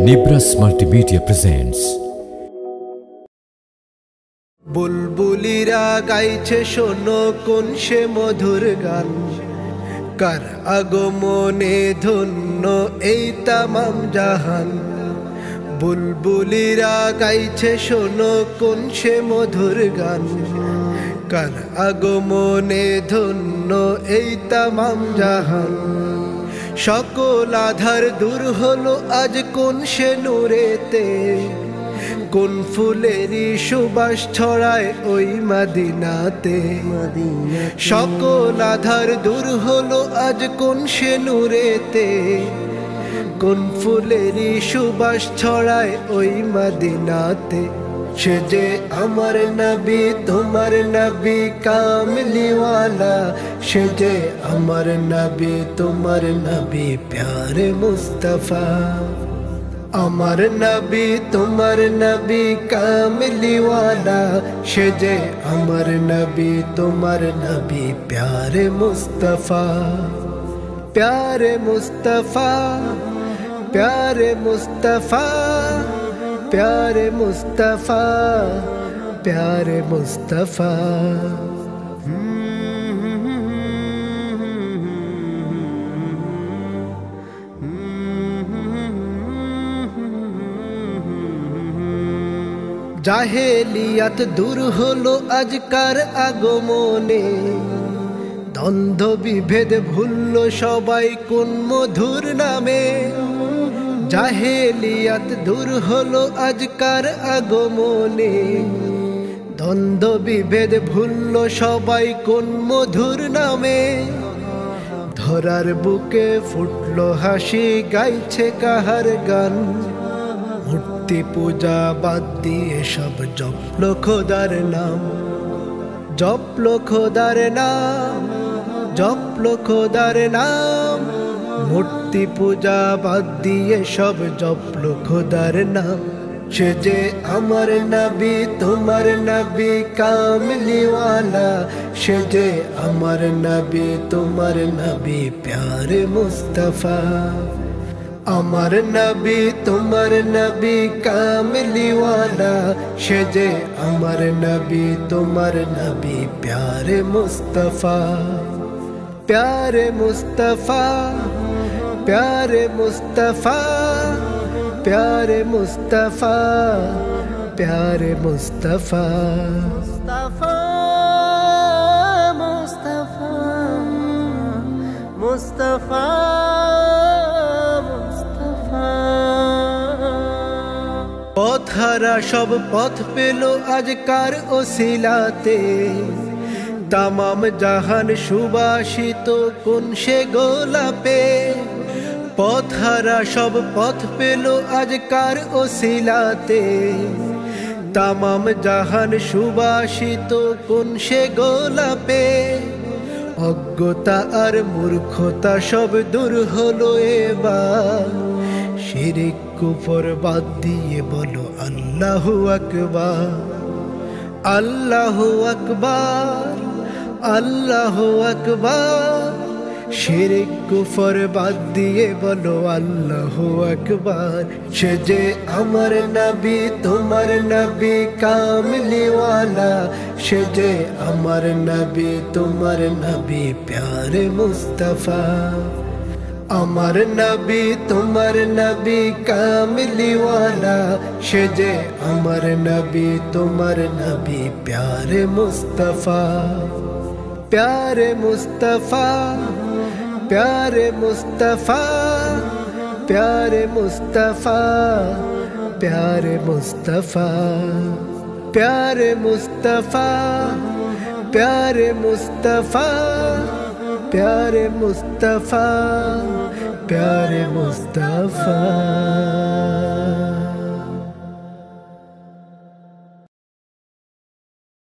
Nibras Multimedia presents বুলবুলিরা গাইছে শোনো কোন সে মধুর গান, কার আগমনে ধন্য এই তামাম জাহান। বুলবুলিরা গাইছে শোনো কোন সে মধুর গান, কার আগমনে ধন্য এই তামাম জাহান। সকল আধার দূর হলো আজ কোন সে নূরেতে, কোন ফুলেরই সুবাস ছড়ায় ওই মদিনাতে। সকল আধার দূর হলো আজ কোন সে নূরেতে, কোন ফুলেরই সুবাস ছড়ায় ওই মদিনাতে। সে যে আমার নবী তোমার নবী কামলিওয়ালা, সে যে আমার নবী তোমার নবী প্যারে মুস্তাফা। আমার নবী তোমার নবী কামলিওয়ালা, সে যে আমার নবী তোমার নবী প্যারে মুস্তাফা। প্যারে মুস্তাফা, প্যারে মুস্তাফা, প্যারে মুস্তাফা, প্যারে মুস্তাফা। জাহেলিয়াত দূর হলো আজকার আগমনে, দ্বন্দ্ব বিভেদ ভুলল সবাই কোন মধুর নামে। জাহেলিয়াত দূর হলো আজকার আগমনে, দ্বন্দ্ব বিভেদ ভুলল সবাই কোন মধুর নামে। ধরার বুকে ফুটলো হাসি গাইছে কাহার গান, মূর্তি পূজা বাদ দিয়ে সব জপলো খোদার নাম। জপলো খোদার নাম, জপলো খোদার নাম, মূর্তি পূজা বাদ দিয়ে সব জপলো খোদার নাম। সে যে আমার নবী তোমার নবী কামলিওয়ালা, সে যে আমার নবী তোমার নবী প্যারে মুস্তাফা। আমার নবী তোমার নবী কামলিওয়ালা, সে যে আমার নবী তোমার নবী প্যারে মুস্তাফা। প্যারে মুস্তাফা, প্যারে মুস্তাফা, প্যারে মুস্তাফা, প্যারে মুস্তাফা। মুস্তাফা, মুস্তাফা, মুস্তাফা, পথহারা সব পথ পেল আজকার ওসিলাতে, তামাম জাহান সুবাসিত কোন সে গোলাপে। পথহারা সব পথ পেল আজকার ওসিলাতে, তামাম জাহান সুবাসিত কোন সে গোলাপে। অজ্ঞতা আর মূর্খতা সব দূর হলো এবার, শিরিক কুফর বাদ দিয়ে বলো আল্লাহু আকবার। আল্লাহু আকবার, আল্লাহু আকবার, শিরিক কুফর বাদ দিয়ে বলো আল্লাহু আকবার। সে যে আমার নবী তোমার নবী কামলিওয়ালা, সে যে আমার নবী তোমার নবী প্যারে মুস্তাফা। আমার নবী তোমার নবী কামলিওয়ালা, সে যে আমার নবী তোমার নবী প্যারে মুস্তাফা। প্যারে মুস্তাফা, প্যারে মুস্তাফা, প্যারে মুস্তাফা, প্যারে মুস্তাফা। প্যারে মুস্তাফা, প্যারে মুস্তাফা, প্যারে মুস্তাফা, প্যারে মুস্তাফা।